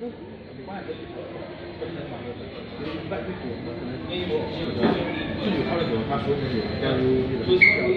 自己拍的时候，他说那个要有那个。